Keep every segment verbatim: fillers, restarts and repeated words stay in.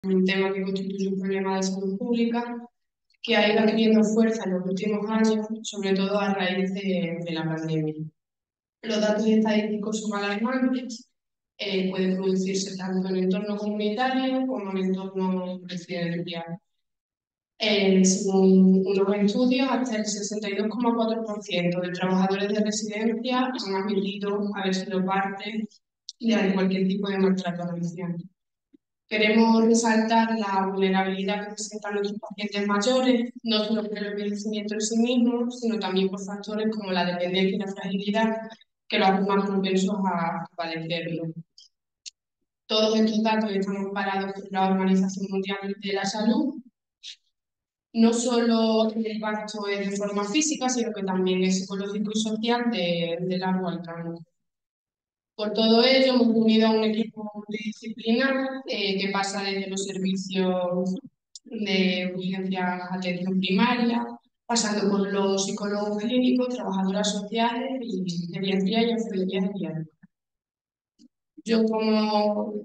un tema que constituye un problema de salud pública que ha ido adquiriendo fuerza en los últimos años, sobre todo a raíz de, de la pandemia. Los datos estadísticos son alarmantes, eh, pueden producirse tanto en el entorno comunitario como en el entorno residencial. Eh, según unos estudios, hasta el sesenta y dos coma cuatro por ciento de trabajadores de residencia han admitido haber sido parte de cualquier tipo de maltrato a ancianos. Queremos resaltar la vulnerabilidad que presentan nuestros pacientes mayores, no solo por el envejecimiento en sí mismo, sino también por factores como la dependencia y la fragilidad que los hacen más propensos a padecerlo. Todos estos datos están amparados por la Organización Mundial de la Salud. No solo el impacto es de forma física, sino que también es psicológico y social de, de largo alcance. Por todo ello, hemos unido a un equipo multidisciplinar eh, que pasa desde los servicios de urgencia a atención primaria, pasando por los psicólogos clínicos, trabajadoras sociales y geriatría y enfermería geriátrica. Yo como...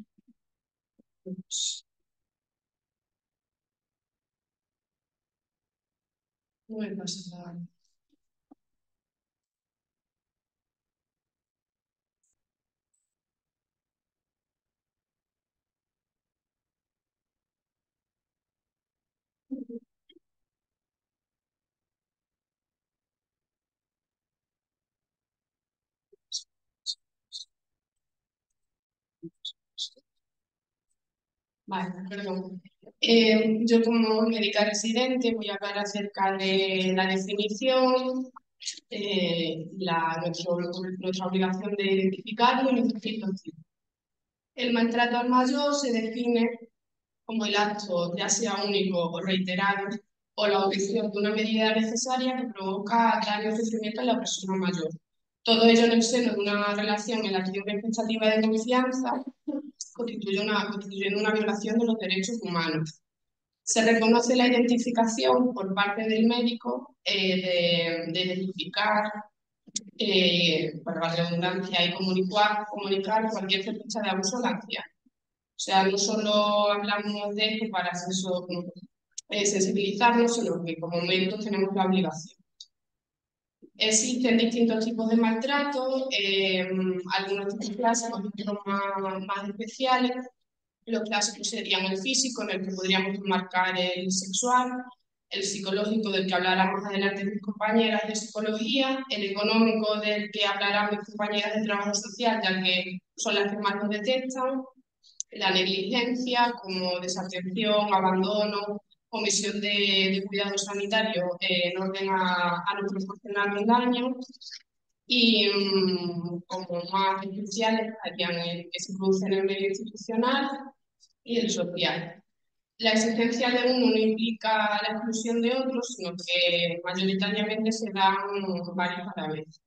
No me pasa nada. Vale, perdón. Eh, yo como médica residente voy a hablar acerca de la definición, eh, la, nuestro, nuestra obligación de identificarlo y nuestros tipos. El maltrato al mayor se define como el acto, ya sea único o reiterado, o la omisión de una medida necesaria que provoca daño o sufrimiento en la persona mayor. Todo ello en el seno de una relación en la que hay una expectativa de confianza constituye una, constituyendo una violación de los derechos humanos. Se reconoce la identificación por parte del médico eh, de, de identificar, eh, para la redundancia, y comunicar, comunicar cualquier sospecha de abuso a la anciana. O sea, no solo hablamos de esto para eso, eh, sensibilizarnos, sino que como médicos tenemos la obligación. Existen distintos tipos de maltrato, eh, algunos tipos clásicos y otros más, más especiales. Los clásicos serían el físico, en el que podríamos marcar el sexual, el psicológico, del que hablarán más adelante mis compañeras de psicología, el económico, del que hablarán mis compañeras de trabajo social, ya que son las que más lo detectan, la negligencia, como desatención, abandono, omisión de, de cuidado sanitario eh, en orden a, a no proporcionar un daño, y um, como más especiales estarían el que se produce en el medio institucional y el social. La existencia de uno no implica la exclusión de otros, sino que mayoritariamente se dan varios a la vez.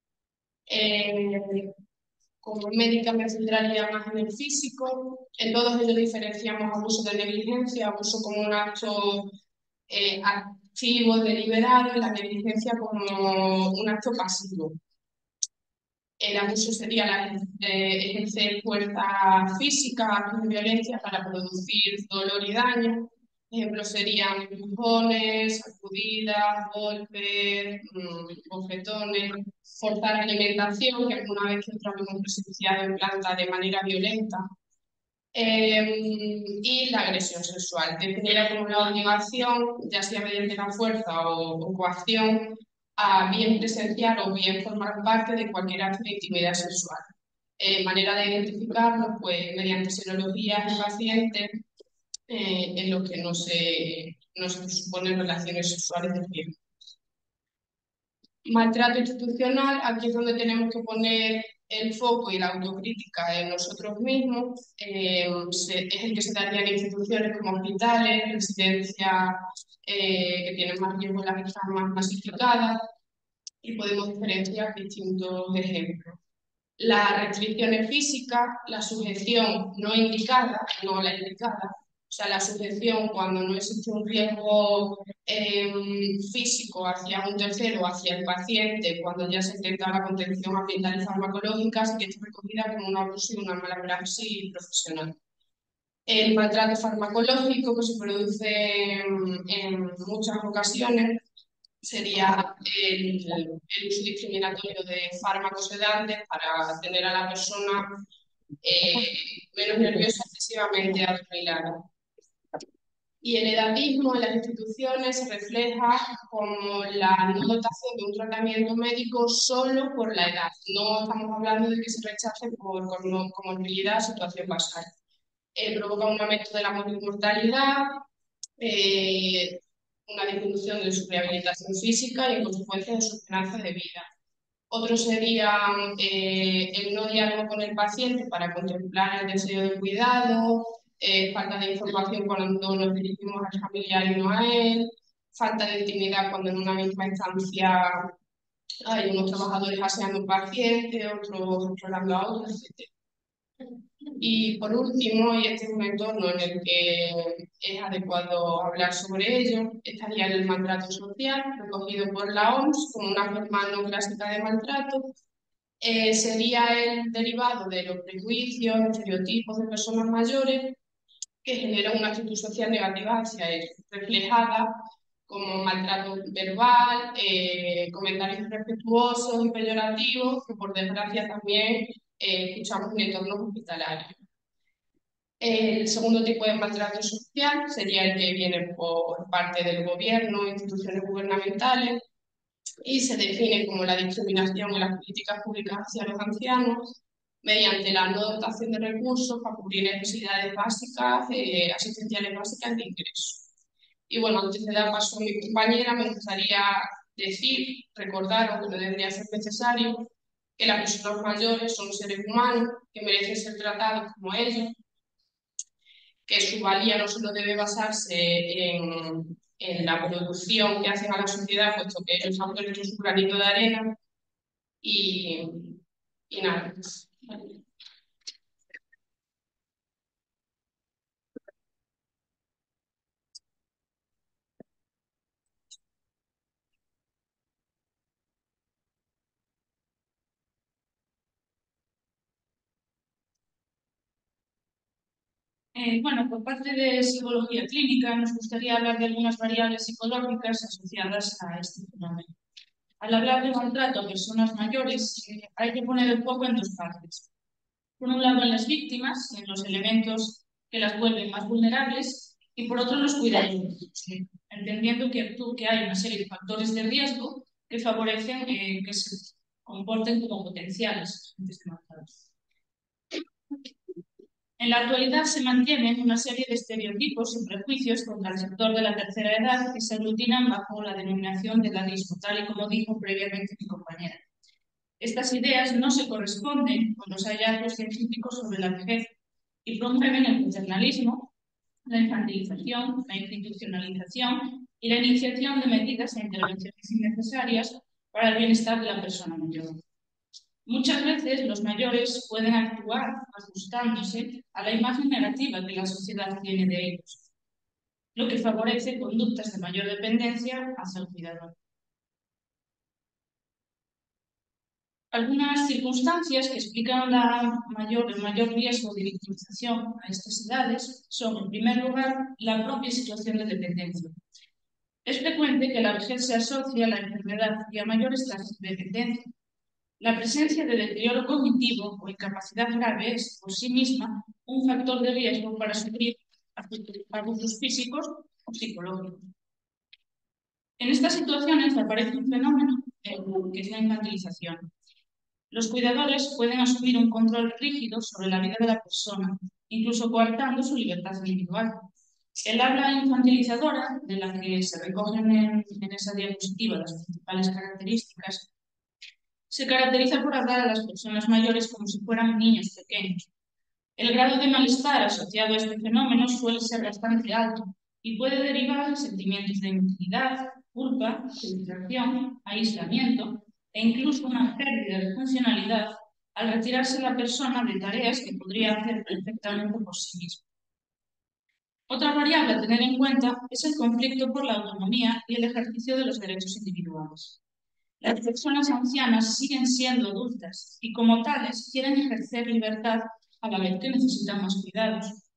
Eh, como médica me centraría más en el físico. En todos ellos diferenciamos abuso de negligencia, abuso como un acto eh, activo, deliberado, y la negligencia como un acto pasivo. El abuso sería la, eh, ejercer fuerza física, violencia para producir dolor y daño. Ejemplos serían empujones, sacudidas, golpes, mmm, bofetones, forzar alimentación, que alguna vez que otra lo hemos presenciado en planta de manera violenta, eh, y la agresión sexual, definida como la obligación, ya sea mediante la fuerza o, o coacción, a bien presenciar o bien formar parte de cualquier acto de intimidad sexual. Eh, manera de identificarlo, pues mediante serologías en pacientes eh, en los que no se, no se suponen relaciones sexuales de riesgo. Maltrato institucional, aquí es donde tenemos que poner el foco y la autocrítica en nosotros mismos. Eh, se, es el que se daría en instituciones como hospitales, residencias eh, que tienen más riesgo, las que están más masificadas, y podemos diferenciar distintos ejemplos. Las restricciones físicas, la sujeción no indicada, no la indicada, o sea, la sujeción cuando no existe un riesgo eh, físico hacia un tercero, hacia el paciente, cuando ya se intenta la contención ambiental y farmacológica, sí que está recogida como un abuso y una mala praxis profesional. El maltrato farmacológico que se produce en, en muchas ocasiones sería el, el uso discriminatorio de fármacos sedantes para tener a la persona eh, menos nerviosa, excesivamente adormilada. Y el edadismo en las instituciones se refleja como la no dotación de un tratamiento médico solo por la edad. No estamos hablando de que se rechace por comorbilidad, situación basal. Eh, provoca un aumento de la mortalidad, eh, una disminución de su rehabilitación física y, en consecuencia, de su esperanza de vida. Otros serían eh, el no diálogo con el paciente para contemplar el deseo de cuidado, eh, falta de información cuando nos dirigimos al familiar y no a él, falta de intimidad cuando en una misma instancia hay unos trabajadores aseando a un paciente, otros explorando a otros, etcétera. Y por último, y este es un entorno en el que es adecuado hablar sobre ello, estaría el maltrato social, recogido por la O M S como una forma no clásica de maltrato. Eh, sería el derivado de los prejuicios, estereotipos de personas mayores que generan una actitud social negativa hacia ellos, reflejada como maltrato verbal, eh, comentarios irrespetuosos y peyorativos, que por desgracia también eh, escuchamos en entornos hospitalarios. El segundo tipo de maltrato social sería el que viene por parte del gobierno, instituciones gubernamentales, y se define como la discriminación en las políticas públicas hacia los ancianos mediante la no dotación de recursos para cubrir necesidades básicas, eh, asistenciales básicas de ingreso. Y bueno, antes de dar paso a mi compañera, me gustaría decir, recordar, aunque no debería ser necesario, que las personas mayores son seres humanos que merecen ser tratados como ellos, que su valía no solo debe basarse en, en la producción que hacen a la sociedad, puesto que ellos han puesto su granito de arena y, y nada. Eh, bueno, por parte de psicología clínica nos gustaría hablar de algunas variables psicológicas asociadas a este fenómeno. Al hablar de maltrato a personas mayores, eh, hay que poner el foco en dos partes. Por un lado, en las víctimas, en los elementos que las vuelven más vulnerables, y por otro, en los cuidadores, eh, entendiendo que, que hay una serie de factores de riesgo que favorecen eh, que se comporten como potenciales agentes de maltrato. En la actualidad se mantienen una serie de estereotipos y prejuicios contra el sector de la tercera edad que se aglutinan bajo la denominación de edadismo, tal y como dijo previamente mi compañera. Estas ideas no se corresponden con los hallazgos científicos sobre la vejez y promueven el paternalismo, la infantilización, la institucionalización y la iniciación de medidas e intervenciones innecesarias para el bienestar de la persona mayor. Muchas veces los mayores pueden actuar ajustándose a la imagen negativa que la sociedad tiene de ellos, lo que favorece conductas de mayor dependencia hacia el cuidador. Algunas circunstancias que explican la mayor, el mayor riesgo de victimización a estas edades son, en primer lugar, la propia situación de dependencia. Es frecuente que la vejez se asocie a la enfermedad y a mayores tasas de dependencia. La presencia de deterioro cognitivo o incapacidad grave es, por sí misma, un factor de riesgo para sufrir abusos físicos o psicológicos. En estas situaciones aparece un fenómeno eh, que es la infantilización. Los cuidadores pueden asumir un control rígido sobre la vida de la persona, incluso coartando su libertad individual. El habla infantilizadora, de la que se recogen en, en esa diapositiva las principales características, se caracteriza por hablar a las personas mayores como si fueran niños pequeños. El grado de malestar asociado a este fenómeno suele ser bastante alto y puede derivar en sentimientos de inutilidad, culpa, frustración, aislamiento e incluso una pérdida de funcionalidad al retirarse la persona de tareas que podría hacer perfectamente por sí misma. Otra variable a tener en cuenta es el conflicto por la autonomía y el ejercicio de los derechos individuales. Las personas ancianas siguen siendo adultas y como tales quieren ejercer libertad a la vez que necesitan más cuidados.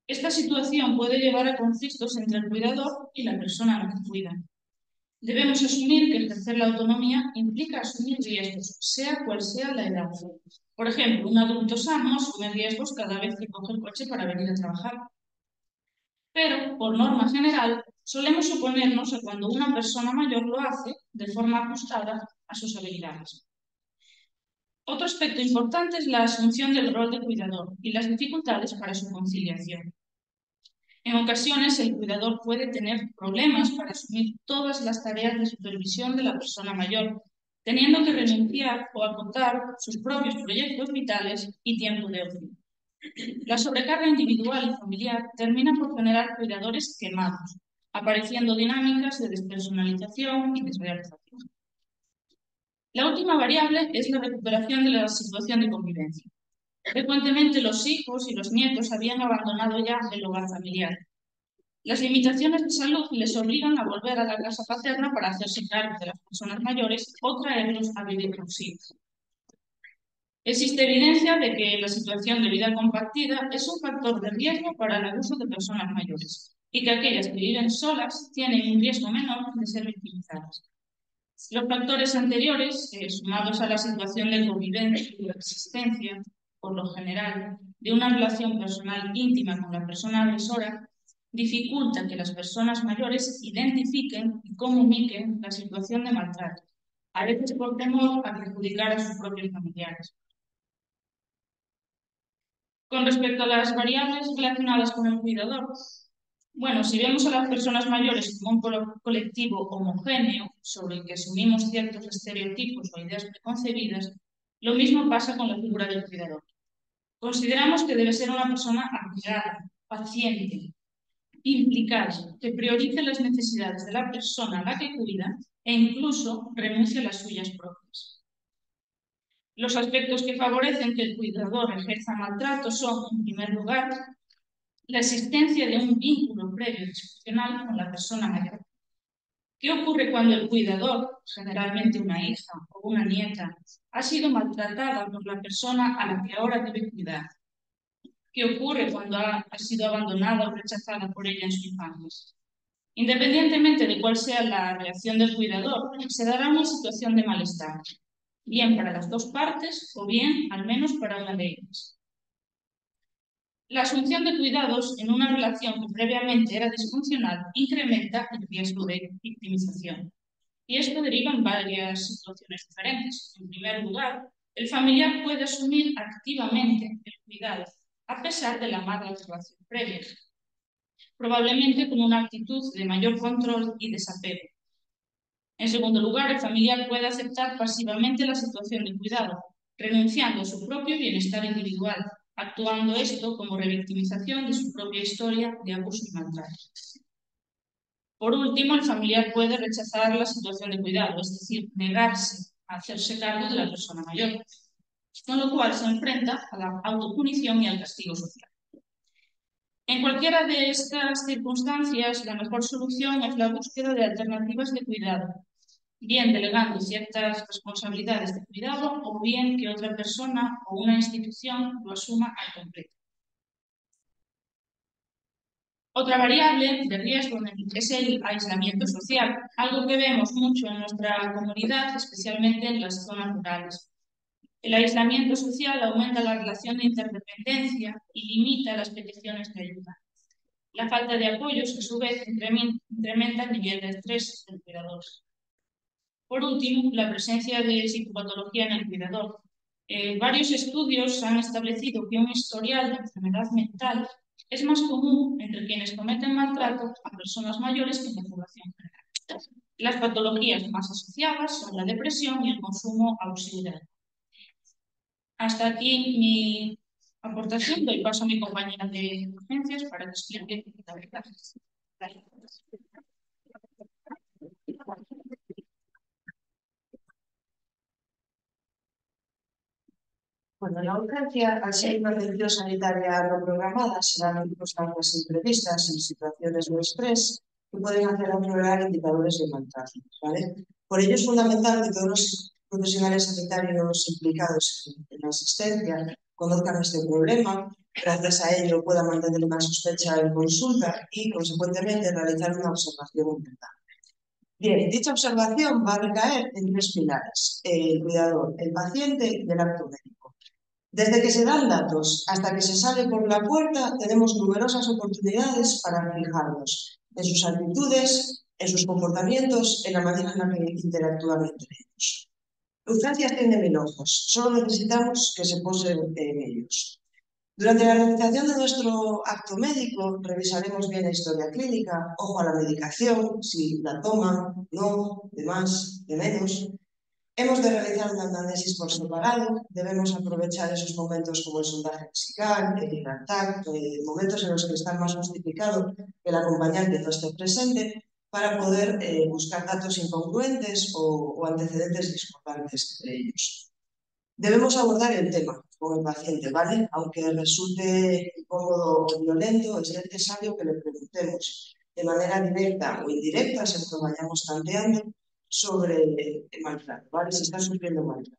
Esta situación puede llevar a conflictos entre el cuidador y la persona a la que cuida. Debemos asumir que ejercer la autonomía implica asumir riesgos, sea cual sea la edad. Por ejemplo, un adulto sano asume riesgos cada vez que coge el coche para venir a trabajar. Pero, por norma general, solemos oponernos a cuando una persona mayor lo hace de forma ajustada a sus habilidades. Otro aspecto importante es la asunción del rol de cuidador y las dificultades para su conciliación. En ocasiones, el cuidador puede tener problemas para asumir todas las tareas de supervisión de la persona mayor, teniendo que renunciar o acotar sus propios proyectos vitales y tiempo de ocio. La sobrecarga individual y familiar termina por generar cuidadores quemados, apareciendo dinámicas de despersonalización y desrealización. La última variable es la recuperación de la situación de convivencia. Frecuentemente los hijos y los nietos habían abandonado ya el hogar familiar. Las limitaciones de salud les obligan a volver a la casa paterna para hacerse cargo de las personas mayores o traerlos a vivir consigo. Existe evidencia de que la situación de vida compartida es un factor de riesgo para el abuso de personas mayores y que aquellas que viven solas tienen un riesgo menor de ser victimizadas. Los factores anteriores, eh, sumados a la situación de convivencia y de existencia, por lo general, de una relación personal íntima con la persona agresora, dificultan que las personas mayores identifiquen y comuniquen la situación de maltrato, a veces por temor a perjudicar a sus propios familiares. Con respecto a las variables relacionadas con el cuidador, bueno, si vemos a las personas mayores como un colectivo homogéneo sobre el que asumimos ciertos estereotipos o ideas preconcebidas, lo mismo pasa con la figura del cuidador. Consideramos que debe ser una persona abnegada, paciente, implicada, que priorice las necesidades de la persona a la que cuida e incluso renuncie a las suyas propias. Los aspectos que favorecen que el cuidador ejerza maltrato son, en primer lugar, la existencia de un vínculo previo disfuncional con la persona mayor. ¿Qué ocurre cuando el cuidador, generalmente una hija o una nieta, ha sido maltratada por la persona a la que ahora debe cuidar? ¿Qué ocurre cuando ha, ha sido abandonada o rechazada por ella en su infancia? Independientemente de cuál sea la reacción del cuidador, se dará una situación de malestar, bien para las dos partes o bien al menos para una de ellas. La asunción de cuidados en una relación que previamente era disfuncional incrementa el riesgo de victimización. Y esto deriva en varias situaciones diferentes. En primer lugar, el familiar puede asumir activamente el cuidado, a pesar de la mala relación previa, probablemente con una actitud de mayor control y desapego. En segundo lugar, el familiar puede aceptar pasivamente la situación de cuidado, renunciando a su propio bienestar individual, actuando esto como revictimización de su propia historia de abuso y maltrato. Por último, el familiar puede rechazar la situación de cuidado, es decir, negarse a hacerse cargo de la persona mayor, con lo cual se enfrenta a la autopunición y al castigo social. En cualquiera de estas circunstancias, la mejor solución es la búsqueda de alternativas de cuidado, bien delegando ciertas responsabilidades de cuidado o bien que otra persona o una institución lo asuma al completo. Otra variable de riesgo es el aislamiento social, algo que vemos mucho en nuestra comunidad, especialmente en las zonas rurales. El aislamiento social aumenta la relación de interdependencia y limita las peticiones de ayuda. La falta de apoyos, a su vez, incrementa el nivel de estrés del cuidador. Por último, la presencia de psicopatología en el cuidador. Eh, varios estudios han establecido que un historial de enfermedad mental es más común entre quienes cometen maltrato a personas mayores que en la población general. Las patologías más asociadas son la depresión y el consumo abusivo de alcohol. Hasta aquí mi aportación. Doy paso a mi compañera de urgencias para que explique la verdad. Gracias. Bueno, en la urgencia, al ser una atención sanitaria no programada, se dan circunstancias imprevistas y situaciones de estrés que pueden hacer empeorar indicadores de maltrato, ¿vale? Por ello es fundamental que todos los profesionales sanitarios implicados en la asistencia conozcan este problema, gracias a ello puedan mantener una sospecha en consulta y, consecuentemente, realizar una observación importante. Bien, dicha observación va a recaer en tres pilares: el cuidador, el paciente y el acto médico. Desde que se dan datos hasta que se sale por la puerta, tenemos numerosas oportunidades para fijarnos en sus actitudes, en sus comportamientos, en la manera en la que interactúan entre ellos. Urgencias tiene mil ojos, solo necesitamos que se posen en ellos. Durante la realización de nuestro acto médico, revisaremos bien la historia clínica, ojo a la medicación, si la toman, no, de más, de menos. Hemos de realizar un análisis por separado, debemos aprovechar esos momentos como el sondaje lexical, el IRATAC, eh, momentos en los que está más justificado que el acompañante no esté presente, para poder eh, buscar datos incongruentes o, o antecedentes discordantes entre ellos. Debemos abordar el tema con el paciente, ¿vale? Aunque resulte incómodo o violento, es necesario que le preguntemos de manera directa o indirecta, según lo vayamos tanteando, sobre el maltrato, ¿vale? Si está sufriendo maltrato.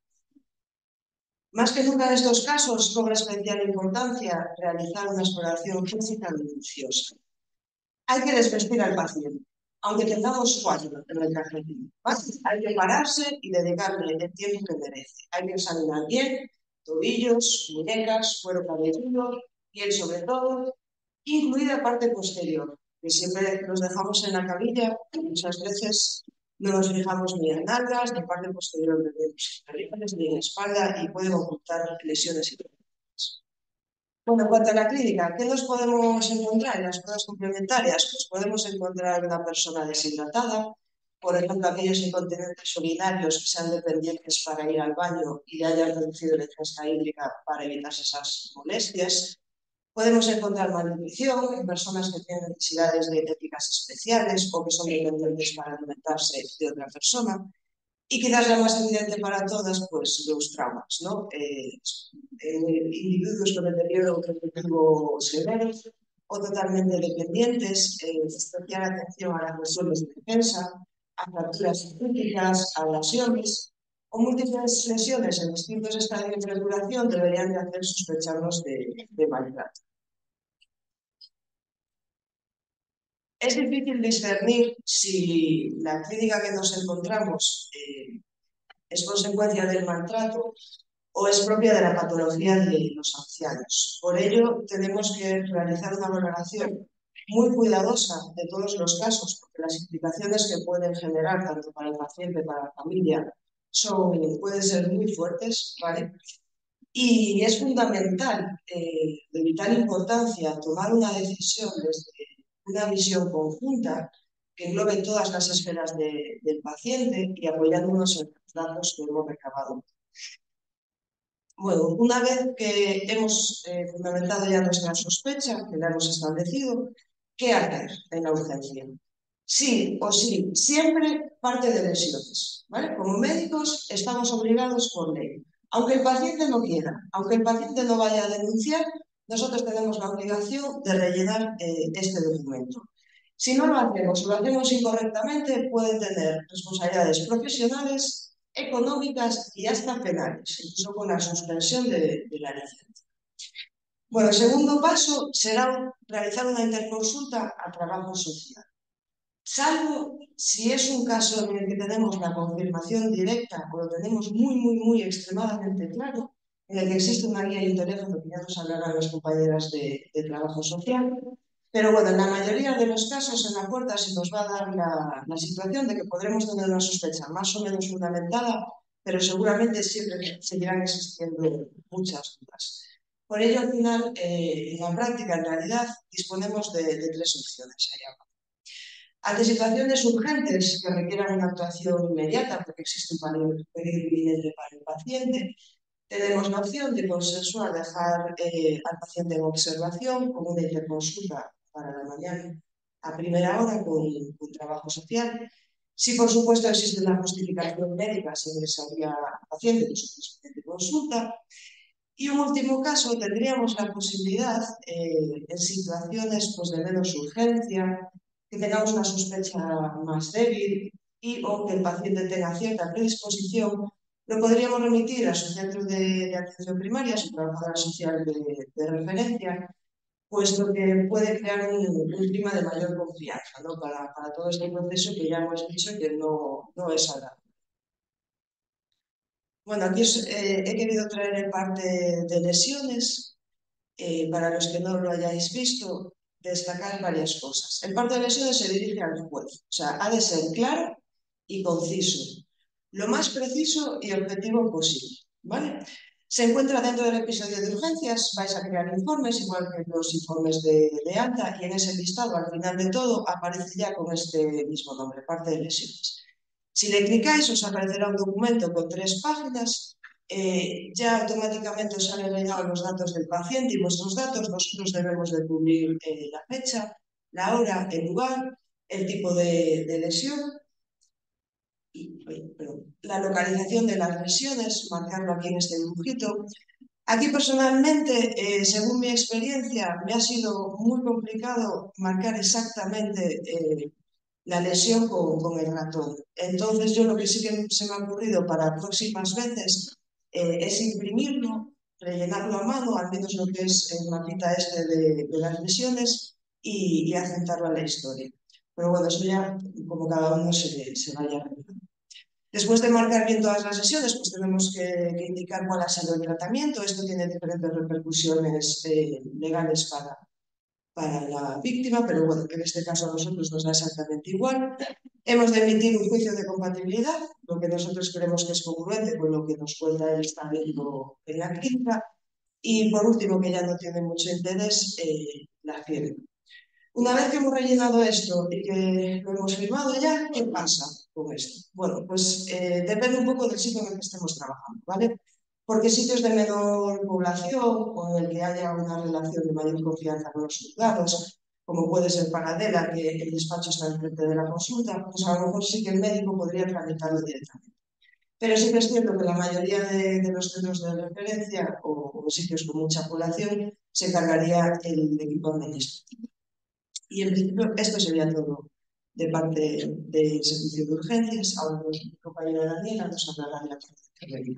Más que nunca en estos casos cobra especial importancia realizar una exploración física minuciosa. Hay que desvestir al paciente, aunque tengamos cuatro en el cajetín. Hay que pararse y dedicarle el tiempo que merece. Hay que examinar bien tobillos, muñecas, cuero cabelludo, piel sobre todo, incluida parte posterior, que siempre nos dejamos en la camilla y muchas veces no nos fijamos ni en nalgas, ni en parte posterior de los ni en la espalda, y pueden ocultar lesiones y problemas. Bueno, en cuanto a la clínica, ¿qué nos podemos encontrar en las pruebas complementarias? Pues podemos encontrar una persona deshidratada, por ejemplo, aquellos incontinentes urinarios que sean dependientes para ir al baño y le hayan reducido la ingesta hídrica para evitarse esas molestias. Podemos encontrar malnutrición en personas que tienen necesidades dietéticas especiales o que son dependientes para alimentarse de otra persona. Y quizás la más evidente para todas, pues los traumas, ¿no? Eh, eh, individuos con deterioro cognitivo severo o totalmente dependientes, eh, especial atención a las lesiones de defensa, a fracturas críticas, a lesiones o múltiples lesiones en distintos estadios de duración deberían de hacer sospecharnos de, de maltrato. Es difícil discernir si la clínica que nos encontramos eh, es consecuencia del maltrato o es propia de la patología de los ancianos. Por ello, tenemos que realizar una valoración muy cuidadosa de todos los casos, porque las implicaciones que pueden generar tanto para el paciente como para la familia son, pueden ser muy fuertes, ¿vale? Y es fundamental, eh, de vital importancia, tomar una decisión desde una visión conjunta que englobe todas las esferas de, del paciente y apoyándonos en los datos que hemos recabado. Bueno, una vez que hemos eh, fundamentado ya nuestra sospecha, que la hemos establecido, ¿qué hacer en la urgencia? Sí o sí, siempre parte de lesiones, ¿vale? Como médicos estamos obligados por ley. Aunque el paciente no quiera, aunque el paciente no vaya a denunciar, nosotros tenemos la obligación de rellenar eh, este documento. Si no lo hacemos o lo hacemos incorrectamente, puede tener responsabilidades profesionales, económicas y hasta penales, incluso con la suspensión de, de la licencia. Bueno, el segundo paso será realizar una interconsulta a trabajo social. Salvo si es un caso en el que tenemos la confirmación directa o lo tenemos muy, muy, muy extremadamente claro, en el que existe una guía y un teléfono que ya nos hablarán las compañeras de, de trabajo social. Pero bueno, en la mayoría de los casos en la puerta se nos va a dar la, la situación de que podremos tener una sospecha más o menos fundamentada, pero seguramente siempre seguirán existiendo muchas dudas. Por ello, al final, eh, en la práctica, en realidad, disponemos de, de tres opciones allá abajo. Ante situaciones urgentes que requieran una actuación inmediata, porque existe un peligro inminente para el paciente, tenemos la opción de consensuar dejar eh, al paciente en observación con una interconsulta para la mañana a primera hora con, con trabajo social. Si por supuesto existe una justificación médica, se ingresaría al paciente de su consulta. Y un último caso, tendríamos la posibilidad, eh, en situaciones pues, de menos urgencia, que tengamos una sospecha más débil y o que el paciente tenga cierta predisposición, Lo podríamos remitir a su centro de, de atención primaria, a su trabajadora social de, de referencia, puesto que puede crear un, un clima de mayor confianza, ¿no? para, para todo este proceso que ya hemos dicho que no, no es agradable. Bueno, aquí os, eh, he querido traer el parte de lesiones. Eh, para los que no lo hayáis visto, destacar varias cosas. El parte de lesiones se dirige al juez, o sea, ha de ser claro y conciso, lo más preciso y objetivo posible, ¿vale? Se encuentra dentro del episodio de urgencias, vais a crear informes, igual que los informes de, de alta, y en ese listado, al final de todo, aparece ya con este mismo nombre, parte de lesiones. Si le clicáis, os aparecerá un documento con tres páginas. Eh, ya automáticamente os han rellenado los datos del paciente y vuestros datos. Nosotros debemos de cubrir eh, la fecha, la hora, el lugar, el tipo de, de lesión y perdón, la localización de las lesiones, marcarlo aquí en este dibujito. Aquí personalmente, eh, según mi experiencia, me ha sido muy complicado marcar exactamente eh, la lesión con, con el ratón. Entonces yo lo que sí que se me ha ocurrido para próximas veces eh, es imprimirlo, rellenarlo a mano, al menos lo que es el mapita este de, de las lesiones y, y acentarlo a la historia. Pero bueno, eso ya como cada uno se, se vaya rellenando. Después de marcar bien todas las lesiones, pues tenemos que, que indicar cuál ha sido el tratamiento. Esto tiene diferentes repercusiones eh, legales para, para la víctima, pero bueno, en este caso a nosotros nos da exactamente igual. Hemos de emitir un juicio de compatibilidad, lo que nosotros creemos que es congruente con lo que nos cuenta él está viendo en la clínica. Y por último, que ya no tiene mucho interés, eh, la firma. Una vez que hemos rellenado esto y que lo hemos firmado ya, ¿qué pasa con esto? Bueno, pues eh, depende un poco del sitio en el que estemos trabajando, ¿vale? Porque sitios de menor población o en el que haya una relación de mayor confianza con los juzgados, como puede ser Paradela, que el despacho está enfrente de la consulta, pues a lo mejor sí que el médico podría tramitarlo directamente. Pero sí que es cierto que la mayoría de, de los centros de referencia o, o sitios con mucha población se encargaría el equipo administrativo. Y en principio esto sería todo de parte del servicio de urgencias. Ahora mi compañera Daniela nos hablará de la parte de enfermería.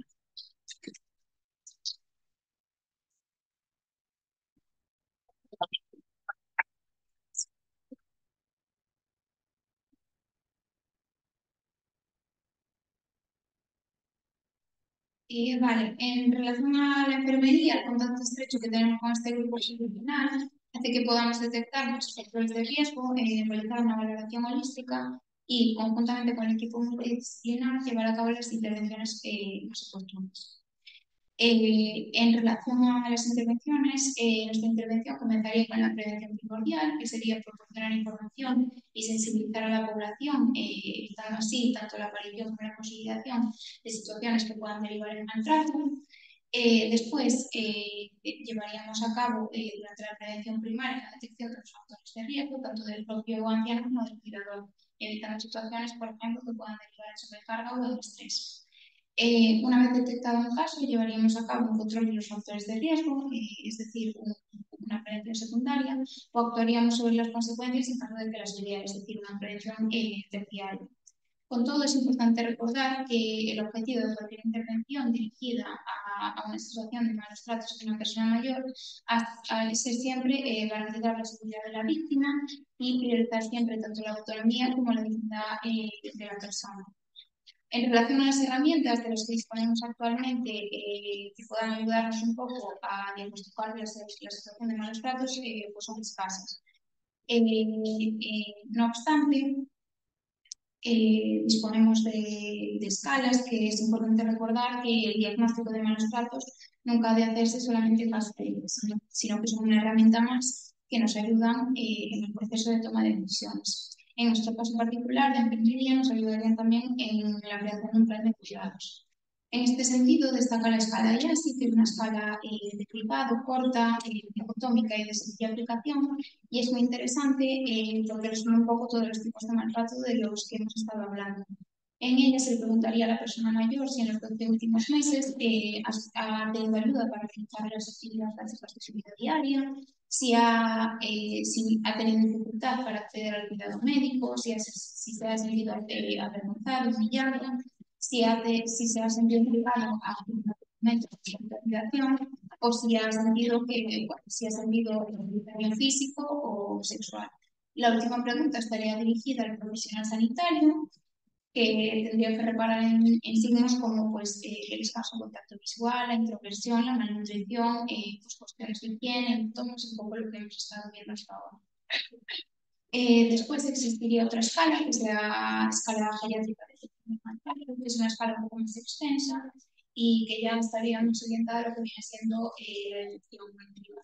Eh, vale, en relación a la enfermería, el contacto estrecho que tenemos con este grupo disciplinar hace que podamos detectar muchos factores de riesgo, eh, realizar una valoración holística y, conjuntamente con el equipo multidisciplinar, llevar a cabo las intervenciones eh, más oportunas. Eh, en relación a las intervenciones, eh, nuestra intervención comenzaría con la prevención primordial, que sería proporcionar información y sensibilizar a la población, eh, evitando así tanto la aparición como la consolidación de situaciones que puedan derivar en maltrato. Eh, después, eh, llevaríamos a cabo eh, durante la prevención primaria la detección de los factores de riesgo, tanto del propio anciano como del cuidador, evitando situaciones, por ejemplo, que puedan derivar en sobrecarga o en estrés. Eh, una vez detectado el caso, llevaríamos a cabo un control de los factores de riesgo, eh, es decir, un, una prevención secundaria, o actuaríamos sobre las consecuencias en caso de que las hubiera, es decir, una prevención eh, terciaria. Con todo, es importante recordar que el objetivo de cualquier intervención dirigida a, a una situación de malos tratos de una persona mayor ha de ser siempre eh, garantizar la seguridad de la víctima y priorizar siempre tanto la autonomía como la dignidad eh, de la persona. En relación a las herramientas de las que disponemos actualmente, eh, que puedan ayudarnos un poco a diagnosticar la, la situación de malos tratos, eh, pues son escasas. Eh, eh, no obstante, eh, disponemos de, de escalas, que es importante recordar que el diagnóstico de malos tratos nunca ha de hacerse solamente en caso de ellos, sino, sino que son una herramienta más que nos ayudan eh, en el proceso de toma de decisiones. En nuestro caso particular de enfermería nos ayudarían también en la creación de un plan de cuidados. En este sentido, destaca la escala de Yassi, que es una escala eh, de cribado, corta, eh, dicotómica y de sencilla aplicación, y es muy interesante eh, porque resume un poco todos los tipos de maltrato de los que hemos estado hablando. En ella se le preguntaría a la persona mayor si en los doce últimos meses eh, ha, ha tenido ayuda para realizar las actividades básicas de su vida diaria, si ha, eh, si ha tenido dificultad para acceder al cuidado médico, si, ha, si se ha sentido eh, avergonzado, humillado. si, hace, si se ha sentido obligado a un tratamiento de rehabilitación o si ha sentido que bueno, si ha sentido daño físico o sexual. La última pregunta estaría dirigida al profesional sanitario, que tendría que reparar en, en signos como pues, eh, el escaso contacto visual, la introversión, la malnutrición, eh, pues, cuestiones de higiene, todo es un poco lo que hemos estado viendo hasta ahora. Eh, después existiría otra escala, que es la escala geriátrica de que es una escala un poco más extensa y que ya estaría más orientada a lo que viene siendo eh, la elección privada.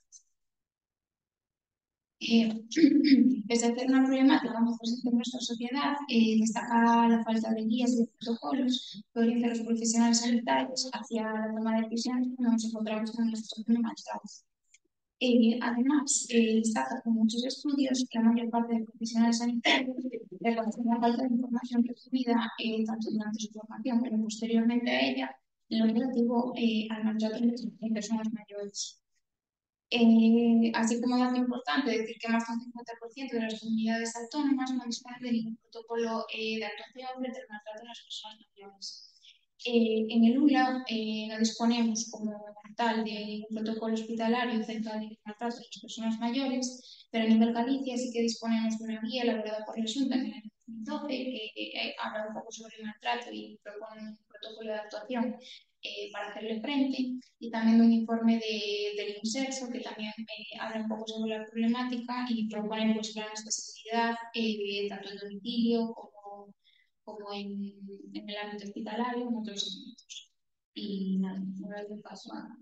Eh, pese a ser una problemática muy presente en nuestra sociedad, eh, destaca la falta de guías y de protocolos que orientan a los profesionales sanitarios hacia la toma de decisiones cuando nos encontramos en una situación de maltrato. Eh, además, eh, destaca con muchos estudios que la mayor parte de profesionales sanitarios reconocen la falta de información recibida eh, tanto durante su formación como posteriormente a ella en lo relativo eh, al maltrato en personas mayores. Eh, así como dato importante, decir que más del cincuenta por ciento de las comunidades autónomas no disponen de ningún protocolo eh, de actuación frente al maltrato de las personas mayores. Eh, en el U L A eh, no disponemos como tal de un protocolo hospitalario acerca del maltrato de las personas mayores, pero a nivel Galicia sí que disponemos de una guía elaborada por la Xunta en el año dos mil doce que eh, habla un poco sobre el maltrato y propone un protocolo de actuación eh, para hacerle frente, y también un informe de, del INSERSO que también eh, habla un poco sobre la problemática y propone pues, planes de accesibilidad eh, tanto en domicilio como como en, en el ámbito hospitalario, en otros ámbitos. Y nada, ahora le paso a...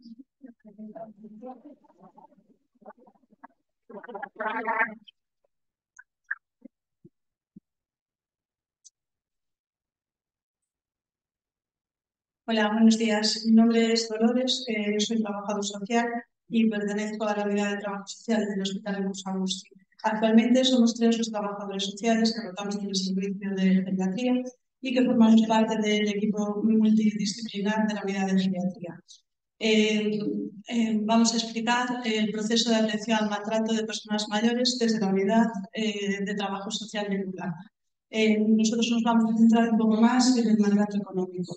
Hola, buenos días. Mi nombre es Dolores, eh, soy trabajador social y pertenezco a la unidad de trabajo social del Hospital de Mos Agustí. Actualmente somos tres los trabajadores sociales que rotamos en el servicio de geriatría y que formamos parte del equipo multidisciplinar de la unidad de geriatría. Eh, eh, vamos a explicar el proceso de atención al maltrato de personas mayores desde la unidad eh, de trabajo social del lugar. Eh, nosotros nos vamos a centrar un poco más en el maltrato económico.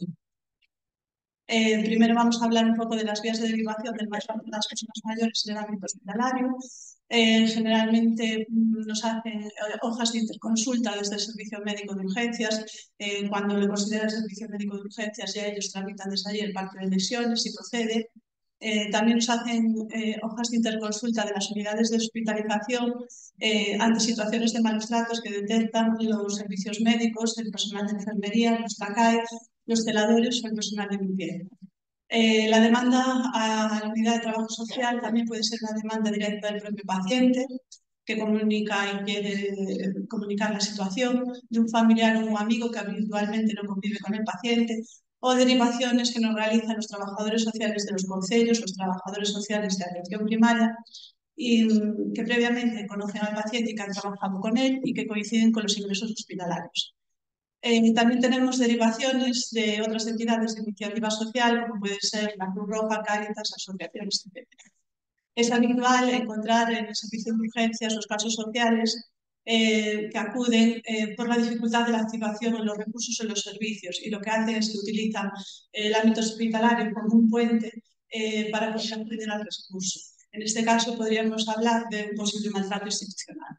Eh, primero vamos a hablar un poco de las vías de derivación del maltrato de las personas mayores en el ámbito hospitalario. Eh, generalmente nos hacen eh, hojas de interconsulta desde el servicio médico de urgencias. Eh, cuando lo considera el servicio médico de urgencias, ya ellos tramitan desde allí el parte de lesiones y procede. Eh, también nos hacen eh, hojas de interconsulta de las unidades de hospitalización eh, ante situaciones de malos tratos que detectan los servicios médicos, el personal de enfermería, los T A C A E, los celadores o el personal de limpieza. Eh, la demanda a la unidad de trabajo social también puede ser una demanda directa del propio paciente, que comunica y quiere comunicar la situación, de un familiar o un amigo que habitualmente no convive con el paciente, o derivaciones que nos realizan los trabajadores sociales de los concellos, los trabajadores sociales de atención primaria, y que previamente conocen al paciente y que han trabajado con él y que coinciden con los ingresos hospitalarios. Eh, también tenemos derivaciones de otras entidades de iniciativa social, como puede ser la Cruz Roja, Cáritas, asociaciones, etcétera. Es habitual encontrar en el servicio de urgencias los casos sociales eh, que acuden eh, por la dificultad de la activación en los recursos en los servicios, y lo que hacen es que utilizan el ámbito hospitalario como un puente eh, para poder acceder al recurso. En este caso podríamos hablar de un posible maltrato institucional.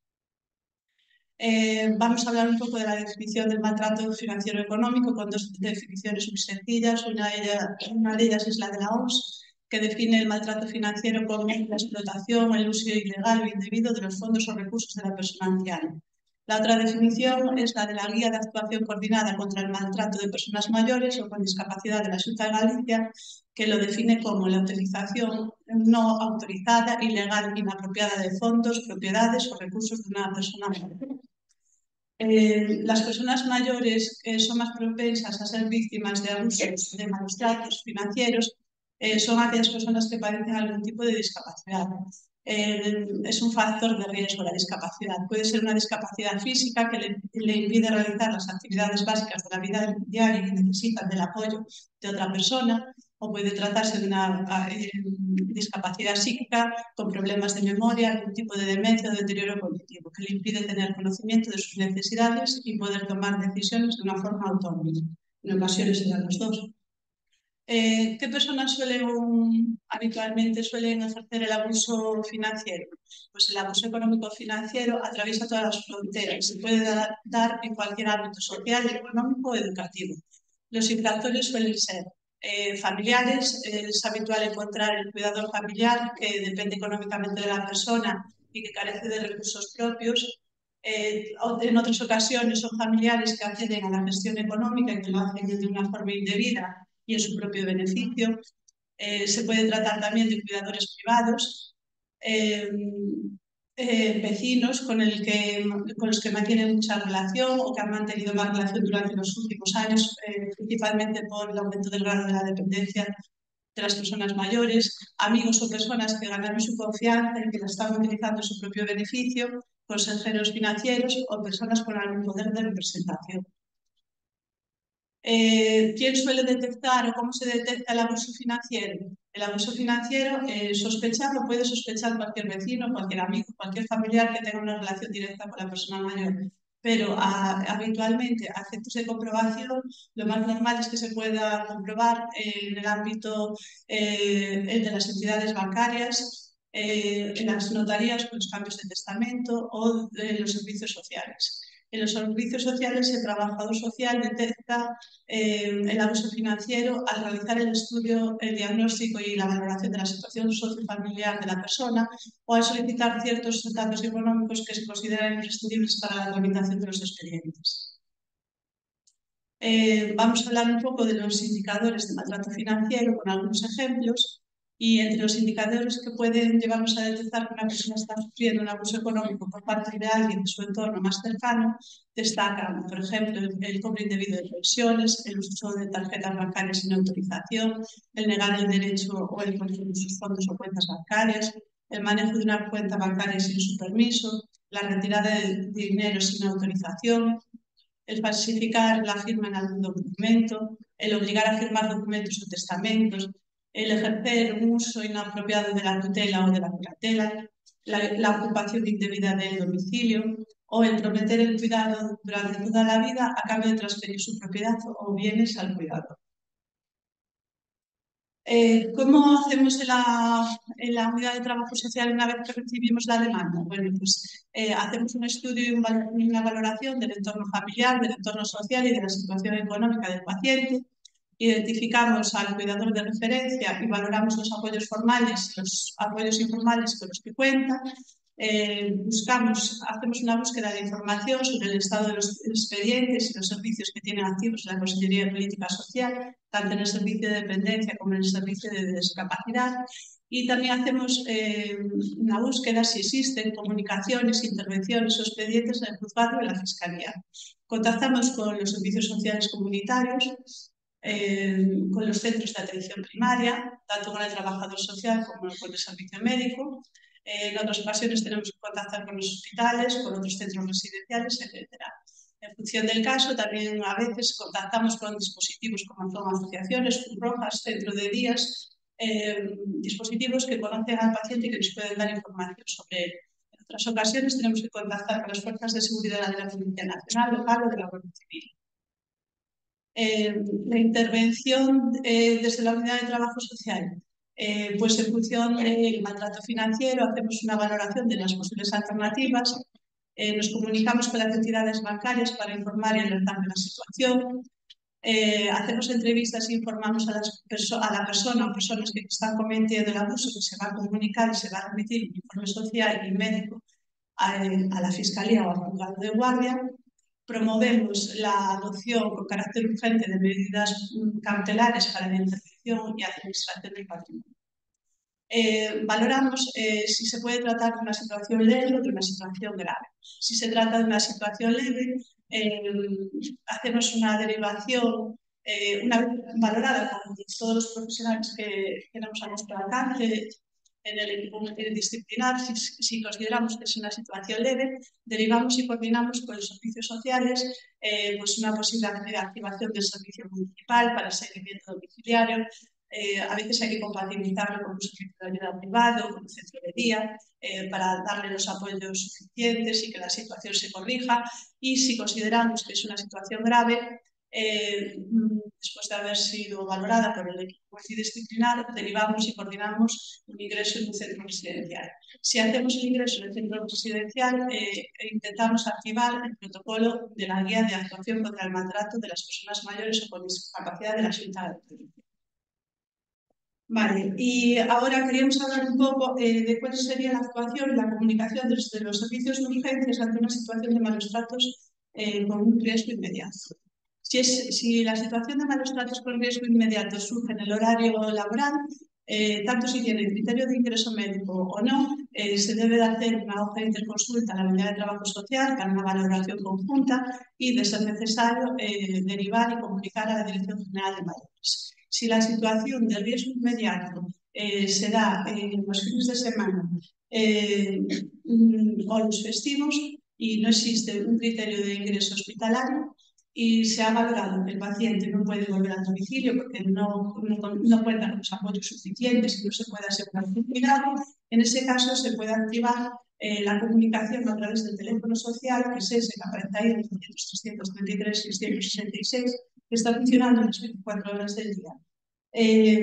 Eh, vamos a hablar un poco de la definición del maltrato financiero económico con dos definiciones muy sencillas. Una de, ellas, una de ellas es la de la O M S, que define el maltrato financiero como la explotación, el uso ilegal o indebido de los fondos o recursos de la persona anciana. La otra definición es la de la Guía de Actuación Coordinada contra el Maltrato de Personas Mayores o con Discapacidad de la Xunta de Galicia, que lo define como la utilización no autorizada, ilegal, inapropiada de fondos, propiedades o recursos de una persona mayor. Eh, las personas mayores eh, son más propensas a ser víctimas de abusos, de malos tratos financieros, eh, son aquellas personas que padecen algún tipo de discapacidad. Eh, es un factor de riesgo la discapacidad. Puede ser una discapacidad física que le, le impide realizar las actividades básicas de la vida diaria y que necesitan del apoyo de otra persona, o puede tratarse de una eh, discapacidad psíquica con problemas de memoria, algún tipo de demencia o deterioro cognitivo que le impide tener conocimiento de sus necesidades y poder tomar decisiones de una forma autónoma. en ocasiones se dan los dos. Eh, ¿Qué personas suelen habitualmente suelen ejercer el abuso financiero? Pues el abuso económico-financiero atraviesa todas las fronteras, se puede dar, dar en cualquier ámbito social, económico o educativo. Los infractores suelen ser eh, familiares, eh, es habitual encontrar el cuidador familiar que depende económicamente de la persona y que carece de recursos propios. Eh, en otras ocasiones son familiares que acceden a la gestión económica y que lo hacen de una forma indebida y en su propio beneficio. Eh, se puede tratar también de cuidadores privados, eh, eh, vecinos con, el que, con los que mantienen mucha relación o que han mantenido más relación durante los últimos años, eh, principalmente por el aumento del grado de la dependencia de las personas mayores, amigos o personas que ganaron su confianza y que la están utilizando en su propio beneficio, consejeros financieros o personas con algún poder de representación. Eh, ¿Quién suele detectar o cómo se detecta el abuso financiero? El abuso financiero, eh, sospechar, lo puede sospechar cualquier vecino, cualquier amigo, cualquier familiar que tenga una relación directa con la persona mayor. Pero a, habitualmente, a efectos de comprobación, lo más normal es que se pueda comprobar eh, en el ámbito eh, de las entidades bancarias, eh, en las notarías con los cambios de testamento o en los servicios sociales. En los servicios sociales, el trabajador social detecta eh, el abuso financiero al realizar el estudio, el diagnóstico y la valoración de la situación sociofamiliar de la persona o al solicitar ciertos datos económicos que se consideran imprescindibles para la tramitación de los expedientes. Eh, vamos a hablar un poco de los indicadores de maltrato financiero con algunos ejemplos. Y entre los indicadores que pueden llevarnos a detectar que una persona está sufriendo un abuso económico por parte de alguien de su entorno más cercano, destacan, por ejemplo, el, el cobro indebido de pensiones, el uso de tarjetas bancarias sin autorización, el negar el derecho o el control de sus fondos o cuentas bancarias, el manejo de una cuenta bancaria sin su permiso, la retirada de dinero sin autorización, el falsificar la firma en algún documento, el obligar a firmar documentos o testamentos, el ejercer un uso inapropiado de la tutela o de la curatela, la, la ocupación indebida del domicilio o el prometer el cuidado durante toda la vida a cambio de transferir su propiedad o bienes al cuidador. Eh, ¿Cómo hacemos en la, en la unidad de trabajo social una vez que recibimos la demanda? Bueno, pues eh, hacemos un estudio y una valoración del entorno familiar, del entorno social y de la situación económica del paciente. Identificamos al cuidador de referencia y valoramos los apoyos formales, los apoyos informales con los que cuenta. Eh, buscamos, hacemos una búsqueda de información sobre el estado de los expedientes y los servicios que tienen activos la Consejería de Política Social, tanto en el servicio de dependencia como en el servicio de discapacidad. Y también hacemos eh, una búsqueda si existen comunicaciones, intervenciones o expedientes en el juzgado o en la Fiscalía. Contactamos con los servicios sociales comunitarios, Eh, con los centros de atención primaria, tanto con el trabajador social como con el servicio médico. Eh, en otras ocasiones tenemos que contactar con los hospitales, con otros centros residenciales, etcétera. En función del caso, también a veces contactamos con dispositivos como son asociaciones, Cruz Rojas, centro de días, eh, dispositivos que conocen al paciente y que nos pueden dar información sobre él. En otras ocasiones tenemos que contactar con las fuerzas de seguridad de la Policía Nacional, local o de la Guardia Civil. Eh, la intervención eh, desde la unidad de trabajo social, eh, pues en función del maltrato financiero hacemos una valoración de las posibles alternativas, eh, nos comunicamos con las entidades bancarias para informar y alertar de la situación, eh, hacemos entrevistas e informamos a, las a la persona o personas que están cometiendo el abuso, que se va a comunicar y se va a remitir un informe social y médico a, a la Fiscalía o al juzgado de guardia. Promovemos la adopción con carácter urgente de medidas cautelares para la intervención y administración del patrimonio. Eh, valoramos eh, si se puede tratar de una situación leve o de una situación grave. Si se trata de una situación leve, eh, hacemos una derivación, eh, una vez valorada con todos los profesionales que tenemos a nuestro alcance, en el equipo multidisciplinar, si, si consideramos que es una situación leve, derivamos y coordinamos con los servicios sociales eh, pues una posible activación del servicio municipal para el seguimiento domiciliario. Eh, a veces hay que compatibilizarlo con un servicio de ayuda privado, con un centro de día, eh, para darle los apoyos suficientes y que la situación se corrija. Y si consideramos que es una situación grave, eh, después de haber sido valorada por el equipo multidisciplinar, derivamos y coordinamos un ingreso en un centro residencial. Si hacemos el ingreso en el centro residencial, eh, intentamos activar el protocolo de la guía de actuación contra el maltrato de las personas mayores o con discapacidad de la Xunta de Galicia. Vale, y ahora queríamos hablar un poco eh, de cuál sería la actuación y la comunicación desde los servicios de urgencias ante una situación de malos tratos eh, con un riesgo inmediato. Si, es, si la situación de malos tratos con riesgo inmediato surge en el horario laboral, eh, tanto si tiene criterio de ingreso médico o no, eh, se debe de hacer una hoja de interconsulta a la unidad de trabajo social para una valoración conjunta y, de ser necesario, eh, derivar y comunicar a la Dirección General de Mayores. Si la situación de riesgo inmediato eh, se da en los fines de semana eh, o los festivos y no existe un criterio de ingreso hospitalario y se ha valorado que el paciente no puede volver al domicilio porque no, no, no cuenta con los apoyos suficientes y no se puede asegurar su cuidado, en ese caso se puede activar eh, la comunicación a través del teléfono social, que es ese que aparece ahí, el trescientos treinta y tres, seiscientos sesenta y seis, que está funcionando las veinticuatro horas del día. Eh,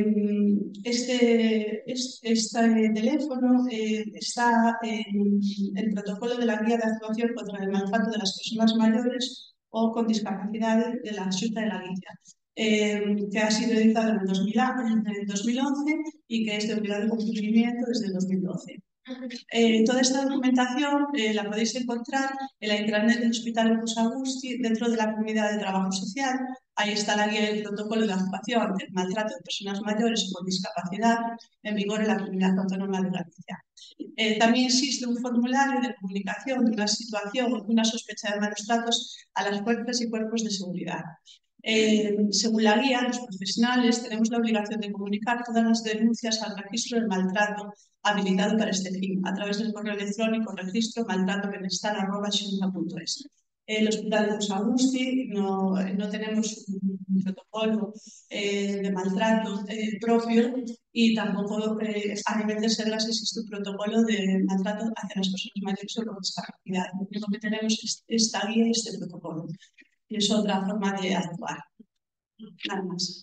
este, este, este teléfono eh, está en el protocolo de la guía de actuación contra el maltrato de las personas mayores o con discapacidad de la Xunta de Galicia, eh, que ha sido editado en el, dos mil, en el dos mil once y que es de obligado cumplimiento desde el dos mil doce. Eh, toda esta documentación eh, la podéis encontrar en la intranet del Hospital Rufus Agusti dentro de la comunidad de trabajo social. Ahí está la guía del protocolo de actuación del maltrato de personas mayores con discapacidad en vigor en la Comunidad Autónoma de Galicia. Eh, también existe un formulario de comunicación de una situación o de una sospecha de malos tratos a las fuerzas y cuerpos de seguridad. Eh, según la guía, los profesionales tenemos la obligación de comunicar todas las denuncias al registro del maltrato habilitado para este fin, a través del correo electrónico registro maltrato bienestar arroba xunta punto es. El Hospital Rufus Agusti no, no tenemos un, un protocolo eh, de maltrato eh, propio y tampoco eh, a nivel de SEGRAS existe un protocolo de maltrato hacia las personas mayores o con discapacidad. Lo único que tenemos es esta guía y este protocolo. Y es otra forma de actuar. Nada más.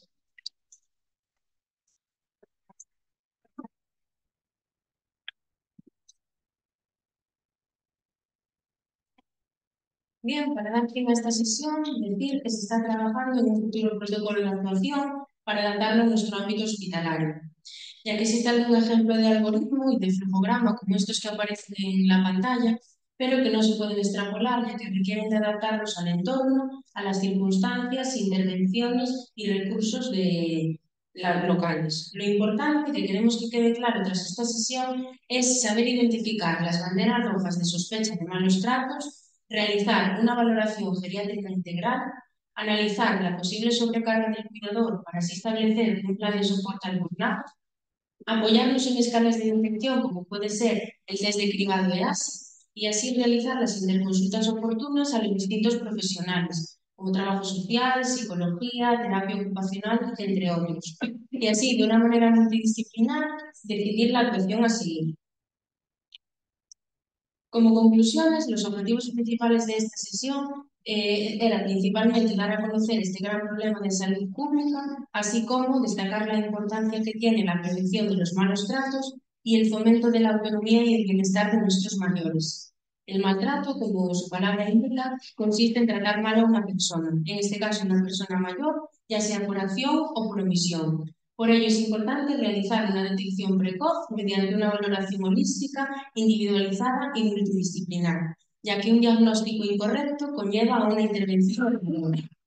Bien, para dar fin a esta sesión, decir que se está trabajando en un futuro protocolo de actuación para adaptarlo a nuestro ámbito hospitalario. Ya que existe algún ejemplo de algoritmo y de flujograma como estos que aparecen en la pantalla, pero que no se pueden extrapolar ya que requieren de adaptarlos al entorno, a las circunstancias, intervenciones y recursos de las locales. Lo importante que queremos que quede claro tras esta sesión es saber identificar las banderas rojas de sospecha de malos tratos, realizar una valoración geriátrica integral, analizar la posible sobrecarga del cuidador para así establecer un plan de soporte al burnout, apoyarnos en escalas de detección como puede ser el test de cribado E A S y así realizar las interconsultas oportunas a los distintos profesionales, como trabajo social, psicología, terapia ocupacional, entre otros. Y así, de una manera multidisciplinar, decidir la actuación a seguir. Como conclusiones, los objetivos principales de esta sesión eh, eran principalmente dar a conocer este gran problema de salud pública, así como destacar la importancia que tiene la prevención de los malos tratos y el fomento de la autonomía y el bienestar de nuestros mayores. El maltrato, como su palabra indica, consiste en tratar mal a una persona, en este caso una persona mayor, ya sea por acción o por omisión. Por ello es importante realizar una detección precoz mediante una valoración holística, individualizada y multidisciplinar, ya que un diagnóstico incorrecto conlleva a una intervención.